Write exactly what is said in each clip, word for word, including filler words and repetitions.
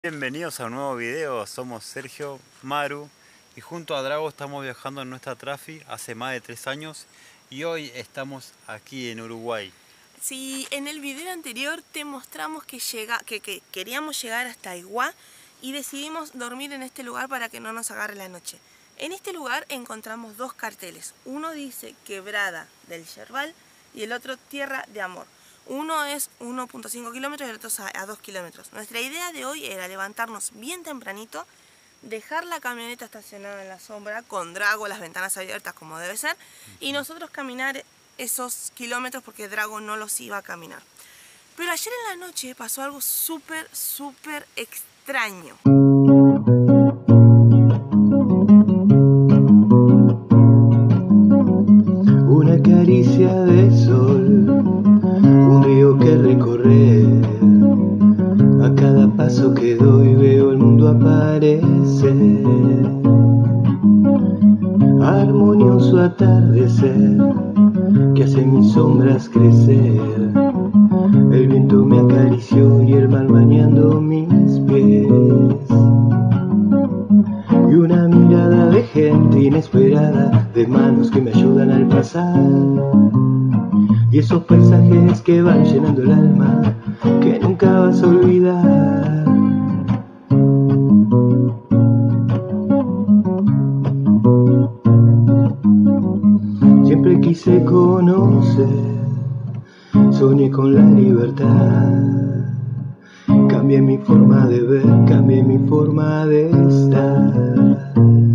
Bienvenidos a un nuevo video, somos Sergio, Maru y junto a Drago estamos viajando en nuestra Trafi hace más de tres años y hoy estamos aquí en Uruguay. Sí, en el video anterior te mostramos que, llega, que, que queríamos llegar hasta Aigua y decidimos dormir en este lugar para que no nos agarre la noche. En este lugar encontramos dos carteles, uno dice Quebrada del Yerbal y el otro Tierra de Amor. Uno es uno punto cinco kilómetros y el otro es a dos kilómetros. Nuestra idea de hoy era levantarnos bien tempranito, dejar la camioneta estacionada en la sombra, con Drago, las ventanas abiertas como debe ser, y nosotros caminar esos kilómetros porque Drago no los iba a caminar. Pero ayer en la noche pasó algo súper, súper extraño. Una caricia de sol, un río que recorrer. A cada paso que doy veo el mundo aparecer. Armonioso atardecer que hace mis sombras crecer. El viento me acarició y el mar bañando mis pies. Y una mirada de gente inesperada, de manos que me ayudan al pasar. Y esos paisajes que van llenando el alma, que nunca vas a olvidar. Siempre quise conocer, soñé con la libertad. Cambié mi forma de ver, cambié mi forma de estar.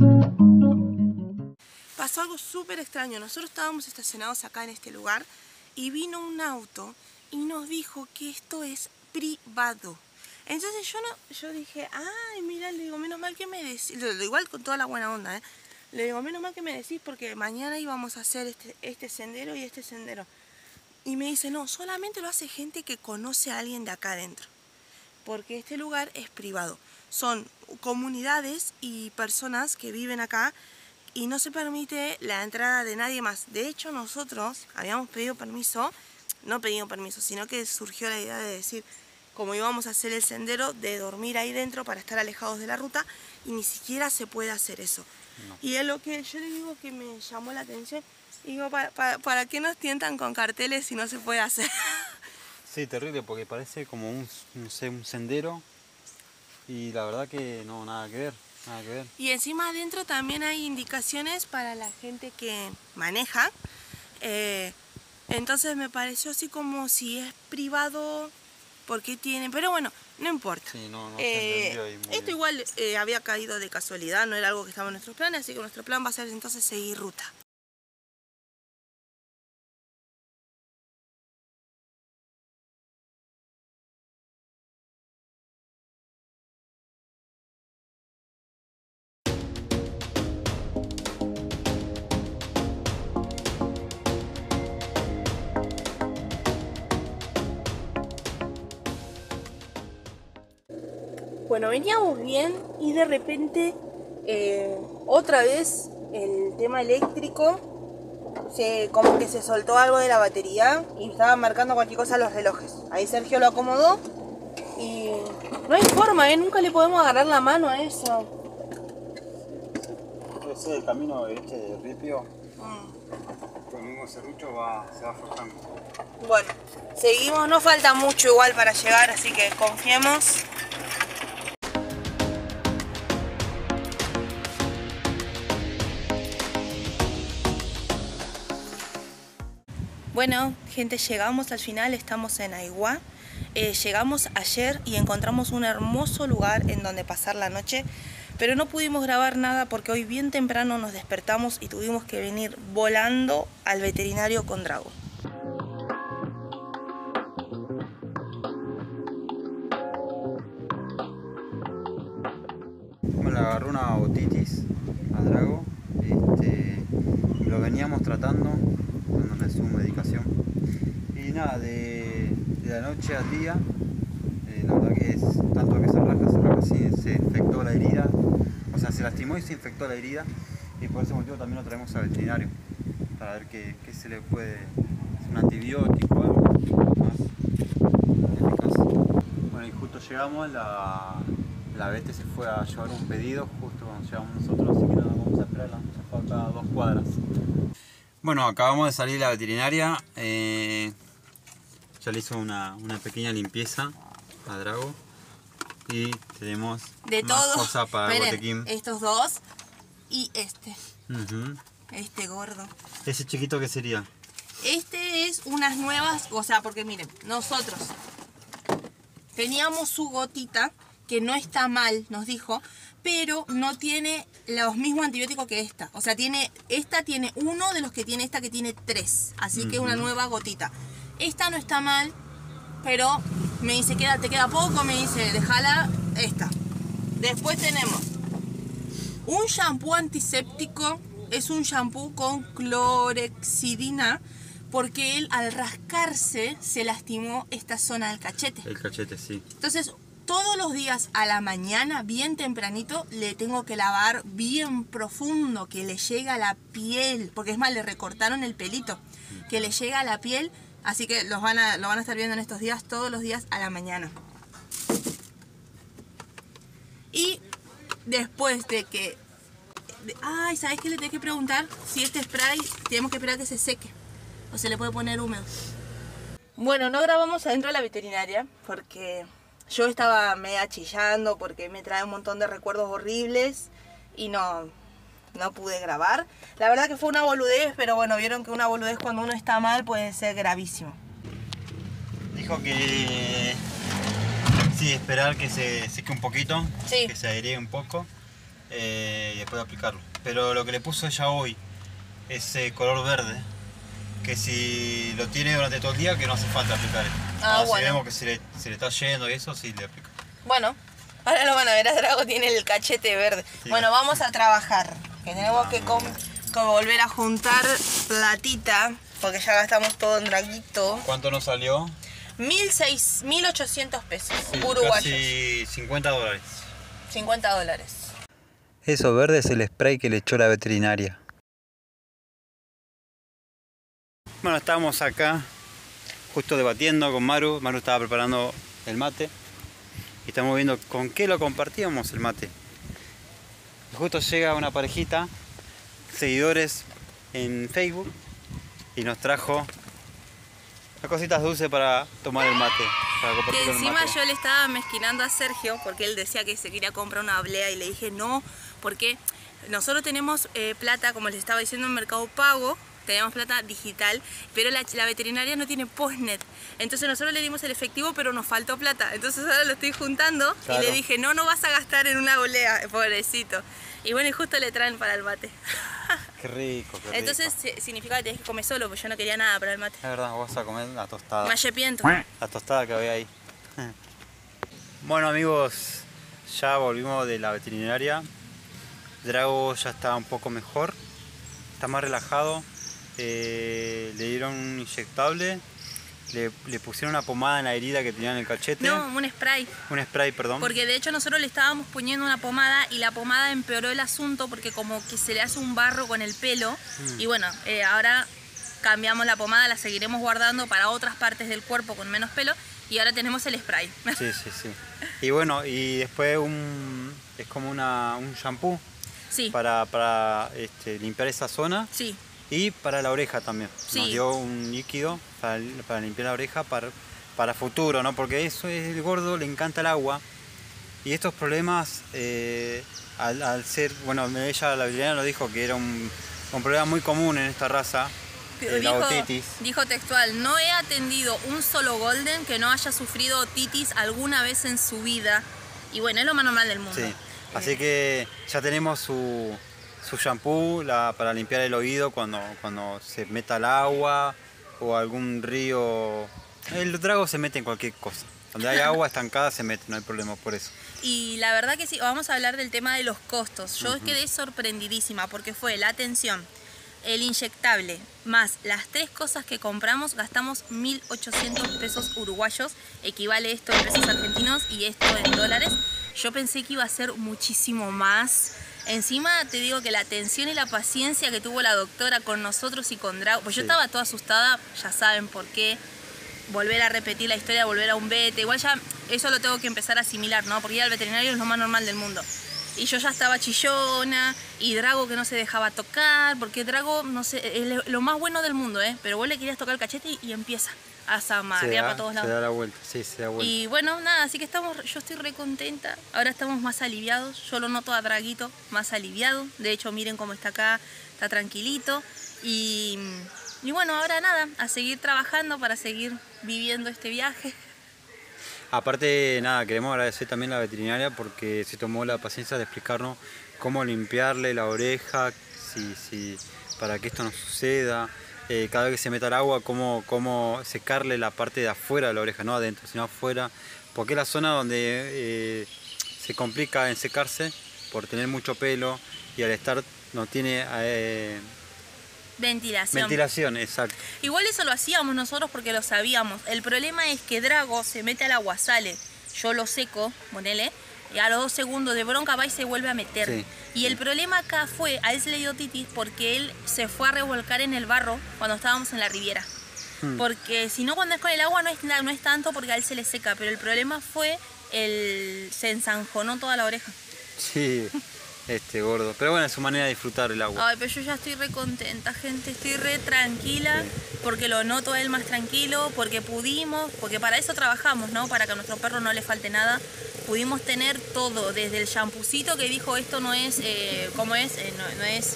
Pasó algo súper extraño. Nosotros estábamos estacionados acá en este lugar y vino un auto y nos dijo que esto es privado. Entonces yo no, yo dije, ay, mira, le digo, menos mal que me decís, igual con toda la buena onda, ¿eh? Le digo, menos mal que me decís porque mañana íbamos a hacer este, este sendero y este sendero. Y me dice, no, solamente lo hace gente que conoce a alguien de acá adentro, porque este lugar es privado. Son comunidades y personas que viven acá y no se permite la entrada de nadie más. De hecho, nosotros habíamos pedido permiso, no pedido permiso, sino que surgió la idea de decir, como íbamos a hacer el sendero, de dormir ahí dentro para estar alejados de la ruta, y ni siquiera se puede hacer eso. No. Y es lo que yo le digo que me llamó la atención. Digo, ¿para, para, ¿para qué nos tientan con carteles si no se puede hacer? Sí, terrible, porque parece como un, no sé, un sendero y la verdad que no, nada que ver, nada que ver. Y encima adentro también hay indicaciones para la gente que maneja. Eh, entonces me pareció así como si es privado, porque tienen... Pero bueno, no importa. Sí, no, no eh, se ahí muy esto bien. igual eh, había caído de casualidad, no era algo que estaba en nuestros planes, así que nuestro plan va a ser entonces seguir ruta. Bueno, veníamos bien y de repente eh, otra vez el tema eléctrico, se, como que se soltó algo de la batería y estaban marcando cualquier cosa los relojes. Ahí Sergio lo acomodó y no hay forma, ¿eh? Nunca le podemos agarrar la mano a eso. Debe ser el camino este de Ripio, mm. Con el mismo serrucho va, se va aflojando. Bueno, seguimos, no falta mucho igual para llegar, así que confiemos. Bueno, gente, llegamos al final, estamos en Aigua. Eh, llegamos ayer y encontramos un hermoso lugar en donde pasar la noche, pero no pudimos grabar nada porque hoy bien temprano nos despertamos y tuvimos que venir volando al veterinario con Drago. Me le agarró una otitis a Drago, este, lo veníamos tratando, dándole su medicación. Y nada, de, de la noche al día, eh, la verdad que es tanto que se raja, se raja, sí, se infectó la herida, o sea, se lastimó y se infectó la herida, y por ese motivo también lo traemos al veterinario, para ver qué, qué se le puede, un antibiótico o algo más eficaz. Bueno, y justo llegamos, la, la Bete se fue a llevar un pedido justo cuando llegamos nosotros, así que nada, vamos a esperarla, ya fue acá a dos cuadras. Bueno, acabamos de salir de la veterinaria, eh, ya le hizo una, una pequeña limpieza a Drago y tenemos de más todo. cosas para el Esperen, botequín. estos dos y este, Uh-huh. este gordo. ¿Ese chiquito qué sería? Este es unas nuevas, o sea, porque miren, nosotros teníamos su gotita, que no está mal, nos dijo, pero no tiene los mismos antibióticos que esta. O sea, tiene esta tiene uno de los que tiene esta que tiene tres. Así uh-huh. que una nueva gotita. Esta no está mal, pero me dice, queda, te queda poco, me dice, déjala esta. Después tenemos un shampoo antiséptico. Es un shampoo con clorexidina, porque él al rascarse se lastimó esta zona del cachete. El cachete, sí. Entonces, todos los días a la mañana, bien tempranito, le tengo que lavar bien profundo, que le llegue a la piel, porque es más, le recortaron el pelito, que le llega a la piel, así que los van a, lo van a estar viendo en estos días, todos los días a la mañana. Y después de que... Ay, ¿sabes qué? Le tengo que preguntar si este spray tenemos que esperar que se seque o se le puede poner húmedo. Bueno, no grabamos adentro de la veterinaria porque yo estaba media chillando porque me trae un montón de recuerdos horribles y no, no pude grabar. La verdad que fue una boludez, pero bueno, vieron que una boludez cuando uno está mal puede ser gravísimo. Dijo que sí, esperar que se seque un poquito, sí. Que se airee un poco. Eh, y después de aplicarlo, pero lo que le puso ella hoy es eh, color verde, que si lo tiene durante todo el día que no hace falta aplicar esto. Ah, ahora, bueno. Si vemos que se le, se le está yendo y eso, sí le aplica. Bueno, ahora lo van a ver, a Drago tiene el cachete verde. Sí. Bueno, vamos a trabajar, que tenemos que, com que volver a juntar platita, porque ya gastamos todo en Draguito. ¿Cuánto nos salió? mil ochocientos pesos, sí, uruguayos. Casi cincuenta dólares. cincuenta dólares. Eso verde es el spray que le echó la veterinaria. Bueno, estábamos acá justo debatiendo con Maru. Maru estaba preparando el mate. Y estamos viendo con qué lo compartíamos el mate. Y justo llega una parejita, seguidores en Facebook, y nos trajo unas cositas dulces para tomar el mate. Para compartir que encima el mate. Yo le estaba mezquinando a Sergio porque él decía que se quería comprar una oblea y le dije no, porque nosotros tenemos eh, plata, como les estaba diciendo, en Mercado Pago, tenemos plata digital, pero la, la veterinaria no tiene postnet. Entonces nosotros le dimos el efectivo, pero nos faltó plata. Entonces ahora lo estoy juntando, claro. Y le dije, no, no vas a gastar en una oblea, pobrecito. Y bueno, y justo le traen para el mate. Qué rico, qué rico. Entonces significa que tenés que comer solo, porque yo no quería nada para el mate. Es verdad, vos vas a comer la tostada. Me arrepiento. La tostada que había ahí. Bueno amigos, ya volvimos de la veterinaria. Drago ya está un poco mejor, está más relajado. Eh, le dieron un inyectable, le, le pusieron una pomada en la herida que tenía en el cachete. No, un spray. Un spray, perdón. Porque de hecho nosotros le estábamos poniendo una pomada y la pomada empeoró el asunto porque como que se le hace un barro con el pelo. Mm. Y bueno, eh, ahora cambiamos la pomada, la seguiremos guardando para otras partes del cuerpo con menos pelo. Y ahora tenemos el spray. Sí, sí, sí. Y bueno, y después un, es como una, un shampoo. Sí. Para, para este, limpiar esa zona. Sí. Y para la oreja también. Sí. Nos dio un líquido para, para limpiar la oreja para, para futuro, ¿no? Porque eso es el gordo, le encanta el agua. Y estos problemas, eh, al, al ser, bueno, ella, la veterinaria, lo dijo que era un, un problema muy común en esta raza. Eh, dijo, la otitis. Dijo textual, no he atendido un solo golden que no haya sufrido otitis alguna vez en su vida. Y bueno, es lo más normal del mundo. Sí. Así que ya tenemos su, su shampoo la, para limpiar el oído cuando, cuando se meta al agua o algún río. El Drago se mete en cualquier cosa. Donde hay agua estancada se mete, no hay problema por eso. Y la verdad que sí, vamos a hablar del tema de los costos. Yo uh-huh. quedé sorprendidísima porque fue la atención, el inyectable, más las tres cosas que compramos, gastamos mil ochocientos pesos uruguayos, equivale esto en pesos argentinos y esto en dólares. Yo pensé que iba a ser muchísimo más. Encima te digo que la atención y la paciencia que tuvo la doctora con nosotros y con Drago, pues yo sí. Estaba toda asustada, ya saben por qué. volver a repetir la historia, volver a un vete. Igual ya eso lo tengo que empezar a asimilar, ¿no? Porque ir al veterinario es lo más normal del mundo. Y yo ya estaba chillona, y Drago que no se dejaba tocar, porque Drago, no sé, es lo más bueno del mundo, ¿eh? Pero vos le querías tocar el cachete y, y empieza a zamarrear para todos lados. Se da la vuelta, sí, se da vuelta. Y bueno, nada, así que estamos, yo estoy re contenta. Ahora estamos más aliviados, yo lo noto a Draguito más aliviado. De hecho, miren cómo está acá, está tranquilito. Y, y bueno, ahora nada, a seguir trabajando para seguir viviendo este viaje. Aparte, nada, queremos agradecer también a la veterinaria porque se tomó la paciencia de explicarnos cómo limpiarle la oreja, si, si, para que esto no suceda. Eh, cada vez que se meta al agua, cómo, cómo secarle la parte de afuera de la oreja, no adentro, sino afuera. Porque es la zona donde eh, se complica en secarse por tener mucho pelo y al estar no tiene... Eh, Ventilación. Ventilación, exacto. Igual eso lo hacíamos nosotros porque lo sabíamos. El problema es que Drago se mete al agua, sale, yo lo seco, ponele, y a los dos segundos de bronca va y se vuelve a meter. Sí, y sí. El problema acá fue, a él se le dio otitis porque él se fue a revolcar en el barro cuando estábamos en la Riviera. Hmm. Porque si no, cuando es con el agua no es, no es tanto porque a él se le seca, pero el problema fue, el se ensanjonó toda la oreja. Sí. Este gordo, pero bueno, es su manera de disfrutar el agua. Ay, pero yo ya estoy re contenta, gente, estoy re tranquila, sí. Porque lo noto a él más tranquilo, porque pudimos, porque para eso trabajamos, ¿no? Para que a nuestro perro no le falte nada. Pudimos tener todo, desde el champucito que dijo esto no es, eh, ¿cómo es? Eh, no, no es,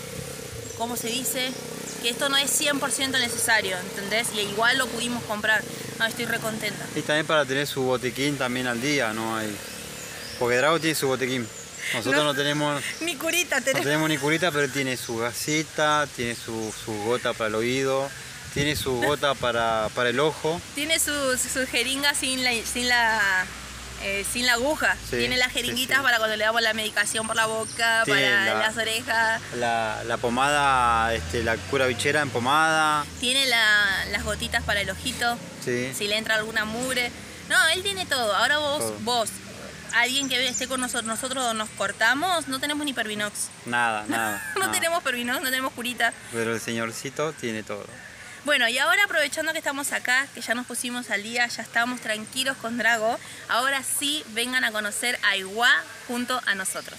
¿cómo se dice? Que esto no es cien por ciento necesario, ¿entendés? Y igual lo pudimos comprar. No, estoy re contenta. Y también para tener su botiquín también al día, ¿no? Hay... Porque Drago tiene su botiquín. Nosotros no, no tenemos ni curita, tenemos. No tenemos ni curita, pero tiene su gasita, tiene su, su gota para el oído, tiene su gota para, para el ojo. Tiene su, su jeringa sin la, sin la, eh, sin la aguja. Sí, tiene las jeringuitas sí, sí. Para cuando le damos la medicación por la boca, tiene para la, las orejas. La, la pomada, este, la cura bichera en pomada. Tiene la, las gotitas para el ojito, sí. Si le entra alguna mugre. No, él tiene todo. Ahora vos, todo. vos. Alguien que esté con nosotros, nosotros nos cortamos, no tenemos ni Pervinox. Nada, nada. no nada. tenemos Pervinox, no tenemos curita. Pero el señorcito tiene todo. Bueno, y ahora aprovechando que estamos acá, que ya nos pusimos al día, ya estamos tranquilos con Drago, ahora sí vengan a conocer a Aigua junto a nosotros.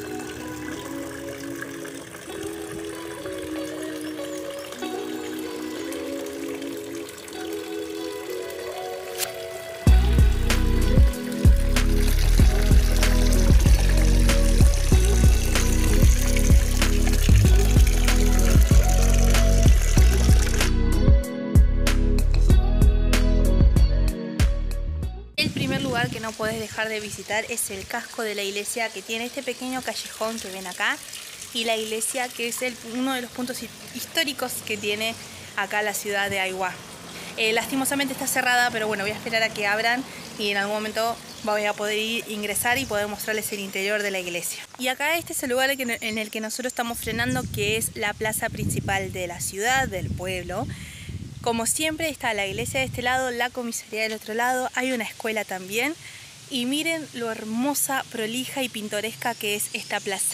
Que no podés dejar de visitar es el casco de la iglesia, que tiene este pequeño callejón que ven acá, y la iglesia que es el, uno de los puntos históricos que tiene acá la ciudad de Aigua. Eh, lastimosamente está cerrada, pero bueno, voy a esperar a que abran y en algún momento voy a poder ir, ingresar y poder mostrarles el interior de la iglesia. Y acá este es el lugar en el que nosotros estamos frenando, que es la plaza principal de la ciudad, del pueblo. Como siempre está la iglesia de este lado, la comisaría del otro lado, hay una escuela también. Y miren lo hermosa, prolija y pintoresca que es esta plaza.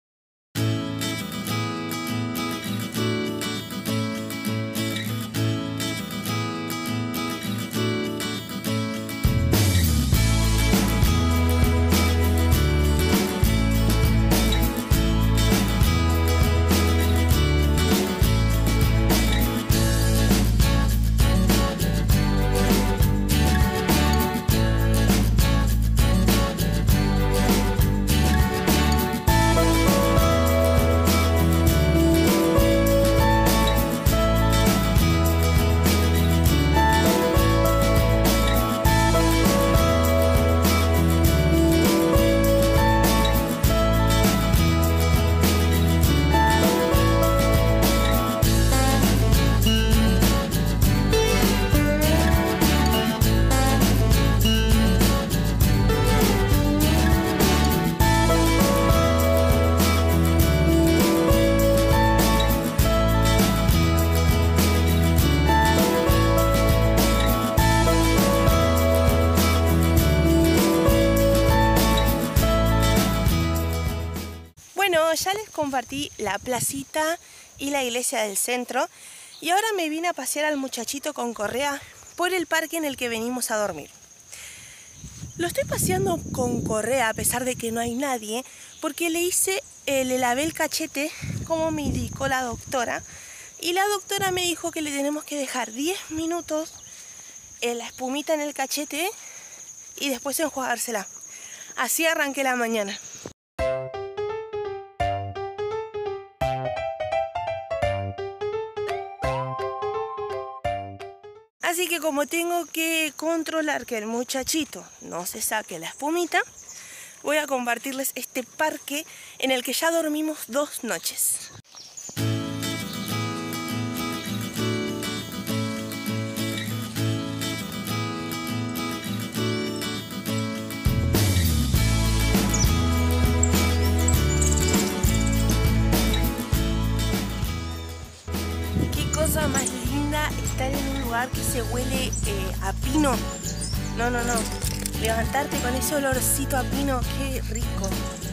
Ya les compartí la placita y la iglesia del centro y ahora me vine a pasear al muchachito con correa por el parque en el que venimos a dormir. Lo estoy paseando con correa a pesar de que no hay nadie, porque le hice, eh, le lavé el cachete como me indicó la doctora, y la doctora me dijo que le tenemos que dejar diez minutos eh, la espumita en el cachete y después enjuagársela. Así arranqué la mañana. Así que como tengo que controlar que el muchachito no se saque la espumita, voy a compartirles este parque en el que ya dormimos dos noches. Qué cosa más linda estar en un lugar que se huele eh, a pino. No, no, no. Levantarte con ese olorcito a pino, qué rico.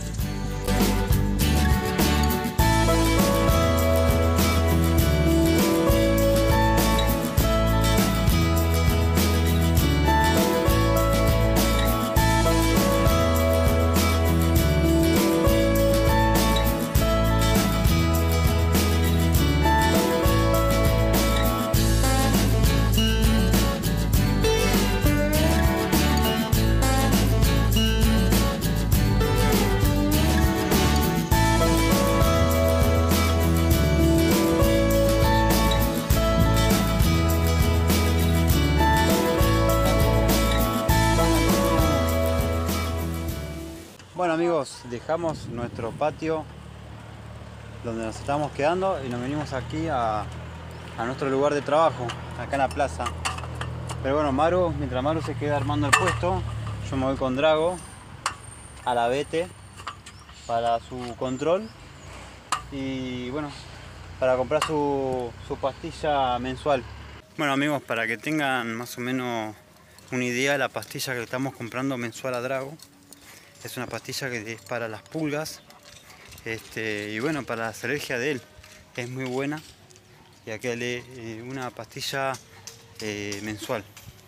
Bueno amigos, dejamos nuestro patio donde nos estábamos quedando y nos venimos aquí a, a nuestro lugar de trabajo, acá en la plaza. Pero bueno, Maru, mientras Maru se queda armando el puesto, yo me voy con Drago a la Bete para su control y bueno, para comprar su, su pastilla mensual. Bueno amigos, para que tengan más o menos una idea de la pastilla que le estamos comprando mensual a Drago. Es una pastilla que es para las pulgas este, y bueno, para las alergias de él. Es muy buena y aquí le eh, una pastilla eh, mensual.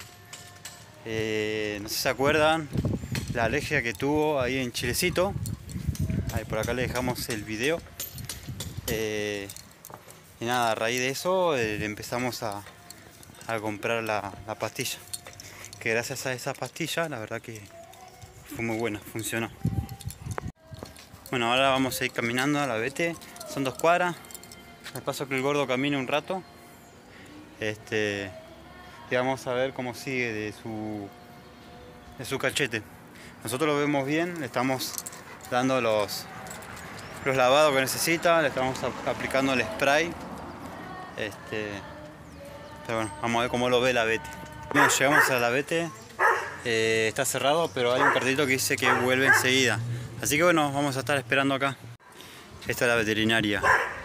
Eh, no sé si se acuerdan la alergia que tuvo ahí en Chilecito. Ahí por acá le dejamos el video. Eh, y nada, a raíz de eso eh, empezamos a, a comprar la, la pastilla. Que gracias a esa pastilla, la verdad que fue muy buena, funcionó. Bueno, ahora vamos a ir caminando a la Bete. Son dos cuadras. Me paso que el gordo camine un rato. Este, y vamos a ver cómo sigue de su, de su cachete. Nosotros lo vemos bien, le estamos dando los, los lavados que necesita, le estamos aplicando el spray. Este, pero bueno, vamos a ver cómo lo ve la Bete. Bueno, llegamos a la Bete. Eh, está cerrado, pero hay un cartelito que dice que vuelve enseguida. Así que bueno, vamos a estar esperando acá. Esta es la veterinaria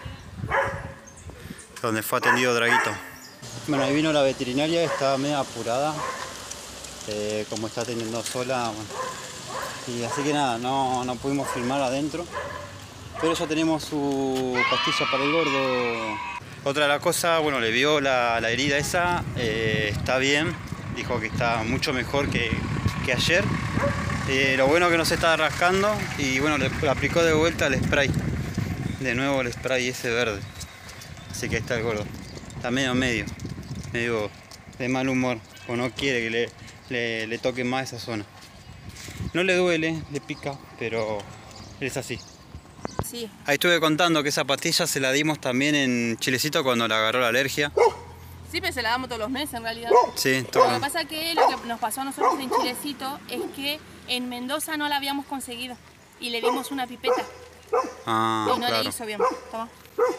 donde fue atendido Draguito. Bueno, ahí vino la veterinaria, está medio apurada, eh, como está atendiendo sola. Bueno. Y así que nada, no, no pudimos filmar adentro, pero ya tenemos su pastilla para el gordo. Otra de las cosas, bueno, le vio la, la herida esa, eh, está bien. Dijo que está mucho mejor que, que ayer. Eh, lo bueno que no se está rascando y bueno, le, le aplicó de vuelta el spray. De nuevo el spray ese verde. Así que ahí está el gordo. Está medio medio. Medio de mal humor. O no quiere que le, le, le toque más esa zona. No le duele, le pica, pero es así. Sí. Ahí estuve contando que esa pastilla se la dimos también en Chilecito cuando le agarró la alergia. Sí, pero se la damos todos los meses en realidad. Sí, todo. Lo que pasa es que lo que nos pasó a nosotros en Chilecito es que en Mendoza no la habíamos conseguido y le dimos una pipeta. Ah, y no claro. le hizo bien. Toma.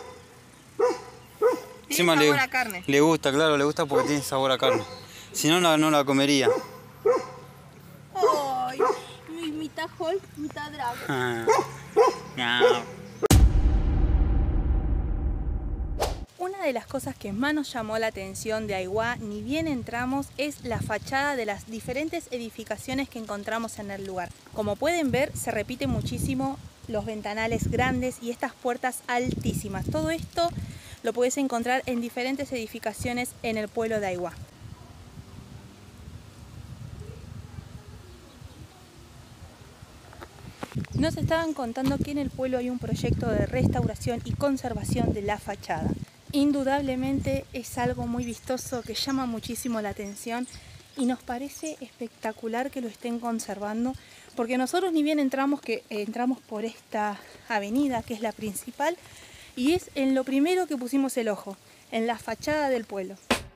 Tiene Encima sabor le, a carne. Le gusta, claro, le gusta porque tiene sabor a carne. Si no, no, no la comería. Ay, mitad Hulk, mitad Drago. Ah, no. Una de las cosas que más nos llamó la atención de Aigua, ni bien entramos, es la fachada de las diferentes edificaciones que encontramos en el lugar. Como pueden ver, se repite muchísimo los ventanales grandes y estas puertas altísimas. Todo esto lo puedes encontrar en diferentes edificaciones en el pueblo de Aigua. Nos estaban contando que en el pueblo hay un proyecto de restauración y conservación de la fachada. Indudablemente es algo muy vistoso que llama muchísimo la atención y nos parece espectacular que lo estén conservando, porque nosotros ni bien entramos, que eh, entramos por esta avenida que es la principal, y es en lo primero que pusimos el ojo, en la fachada del pueblo.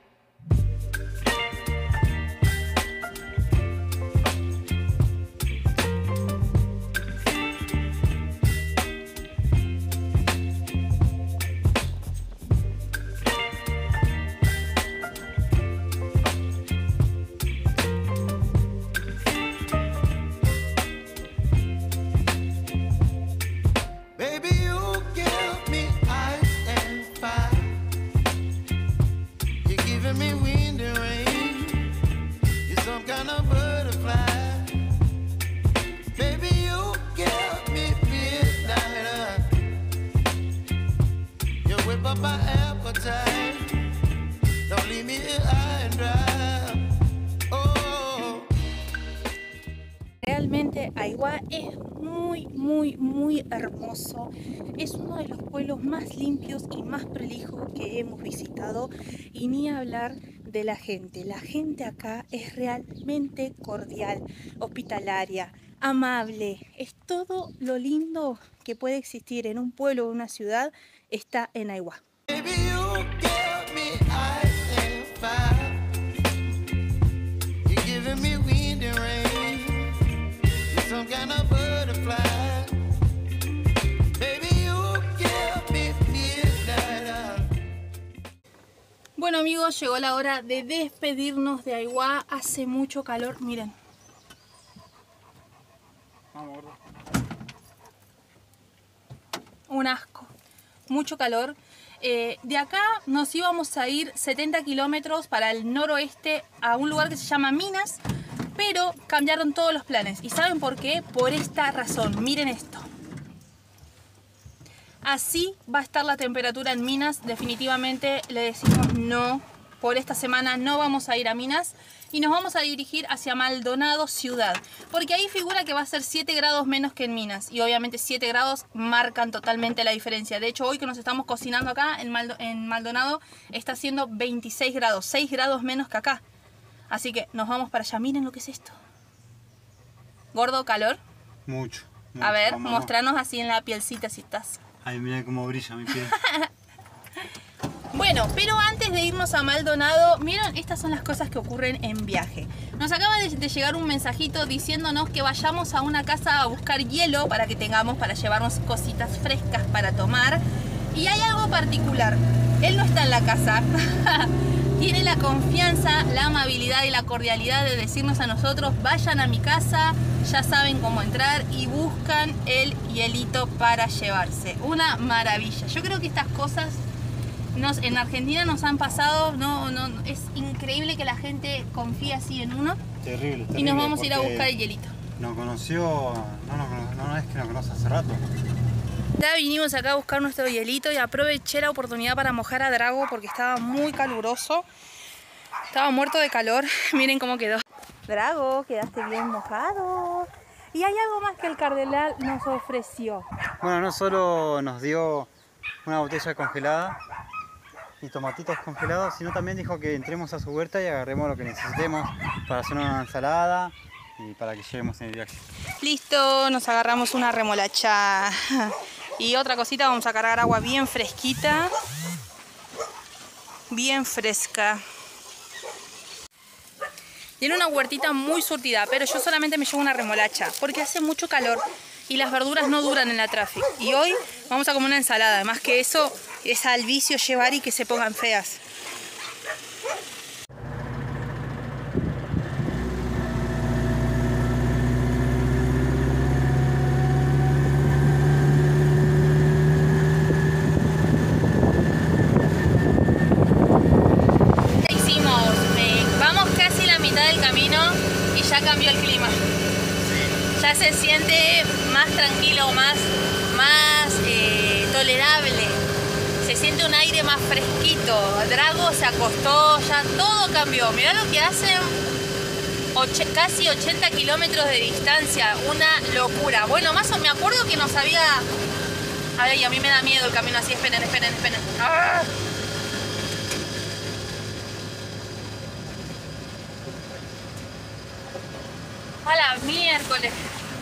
Realmente Aigua es muy, muy, muy hermoso. Es uno de los pueblos más limpios y más prolijos que hemos visitado. Y ni hablar de la gente. La gente acá es realmente cordial, hospitalaria, amable. Es todo lo lindo que puede existir en un pueblo o una ciudad, está en Aigua. Bueno amigos, llegó la hora de despedirnos de Aigua. Hace mucho calor, miren. Un asco, mucho calor. Eh, de acá nos íbamos a ir setenta kilómetros para el noroeste a un lugar que se llama Minas, pero cambiaron todos los planes. ¿Y saben por qué? Por esta razón. Miren esto. Así va a estar la temperatura en Minas. Definitivamente le decimos no. Por esta semana no vamos a ir a Minas y nos vamos a dirigir hacia Maldonado ciudad, porque ahí figura que va a ser siete grados menos que en Minas y obviamente siete grados marcan totalmente la diferencia. De hecho, hoy que nos estamos cocinando acá en, Maldo en Maldonado está haciendo veintiséis grados, seis grados menos que acá. Así que nos vamos para allá. Miren lo que es esto. ¿Gordo calor? Mucho. mucho. A ver, Vamos, mostranos así en la pielcita si estás. Ay, mira cómo brilla mi piel. Bueno, pero antes de irnos a Maldonado, miren, estas son las cosas que ocurren en viaje. Nos acaba de, de llegar un mensajito diciéndonos que vayamos a una casa a buscar hielo para que tengamos, para llevarnos cositas frescas para tomar. Y hay algo particular. Él no está en la casa. Tiene la confianza, la amabilidad y la cordialidad de decirnos a nosotros: vayan a mi casa, ya saben cómo entrar, y buscan el hielito para llevarse. Una maravilla. Yo creo que estas cosas nos, en Argentina nos han pasado. No, no, es increíble que la gente confíe así en uno. Terrible, terrible. Y nos vamos a ir a buscar el hielito. Nos conoció, no, no, no, no es que nos conoce hace rato. Ya vinimos acá a buscar nuestro hielito y aproveché la oportunidad para mojar a Drago porque estaba muy caluroso. Estaba muerto de calor. Miren cómo quedó. Drago, quedaste bien mojado. Y hay algo más que el cardenal nos ofreció. Bueno, no solo nos dio una botella congelada y tomatitos congelados, sino también dijo que entremos a su huerta y agarremos lo que necesitemos para hacer una ensalada y para que llevemos en el viaje. Listo, nos agarramos una remolacha y otra cosita. Vamos a cargar agua bien fresquita, bien fresca. Tiene una huertita muy surtida, pero yo solamente me llevo una remolacha porque hace mucho calor y las verduras no duran en la tráfico. Y hoy vamos a comer una ensalada, además que eso es al vicio llevar y que se pongan feas. Cambió el clima, ya se siente más tranquilo, más, más eh, tolerable, se siente un aire más fresquito. Drago se acostó, ya todo cambió. Mirá lo que hacen Oche, casi ochenta kilómetros de distancia, una locura. Bueno, más o menos me acuerdo que nos había... Ay, a mí me da miedo el camino así, esperen, esperen, esperen. ¡Ah! A la miércoles.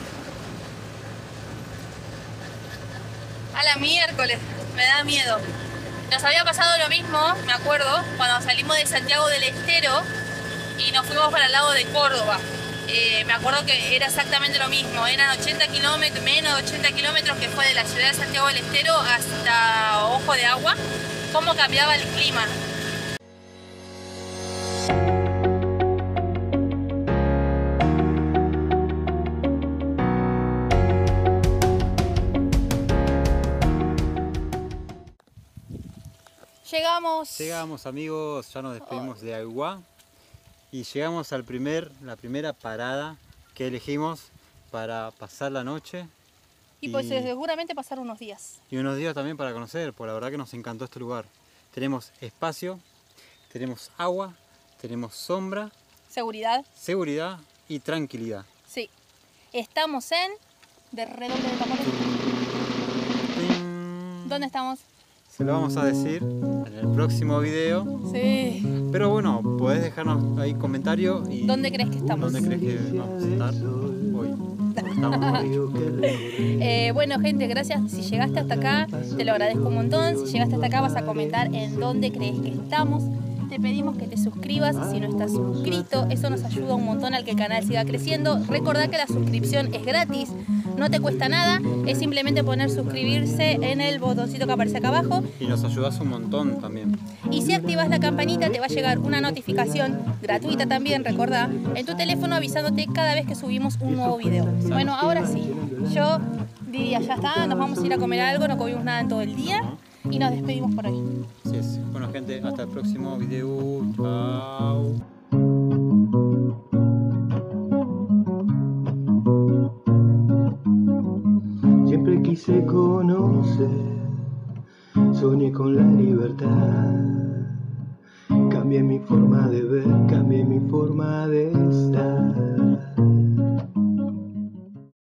A la miércoles, me da miedo. Nos había pasado lo mismo, me acuerdo, cuando salimos de Santiago del Estero y nos fuimos para el lado de Córdoba. Eh, me acuerdo que era exactamente lo mismo, eran ochenta kilómetros, menos de ochenta kilómetros, que fue de la ciudad de Santiago del Estero hasta Ojo de Agua. Cómo cambiaba el clima. Llegamos. Llegamos, amigos, ya nos despedimos de Aguá y llegamos al primer, la primera parada que elegimos para pasar la noche. Y pues seguramente pasar unos días. Y unos días también para conocer, porque la verdad que nos encantó este lugar. Tenemos espacio, tenemos agua, tenemos sombra, seguridad, seguridad y tranquilidad. Sí. Estamos en... de redoble de tambores. ¿Dónde estamos? Se lo vamos a decir en el próximo video. Sí. Pero bueno, podés dejarnos ahí comentarios y... ¿Dónde crees que estamos? ¿Dónde crees que vamos a estar hoy? Estamos eh, bueno, gente, gracias. Si llegaste hasta acá, te lo agradezco un montón. Si llegaste hasta acá, vas a comentar en dónde crees que estamos. Te pedimos que te suscribas si no estás suscrito. Eso nos ayuda un montón al que el canal siga creciendo. Recordá que la suscripción es gratis. No te cuesta nada, es simplemente poner suscribirse en el botoncito que aparece acá abajo. Y nos ayudas un montón también. Y si activas la campanita te va a llegar una notificación gratuita también, recordá, en tu teléfono avisándote cada vez que subimos un nuevo video. Bueno, ahora sí, yo diría ya está, nos vamos a ir a comer algo, no comimos nada en todo el día y nos despedimos por hoy. Así es. Bueno, gente, hasta el próximo video. Chao. Siempre quise conocer, soñé con la libertad. Cambié mi forma de ver, cambié mi forma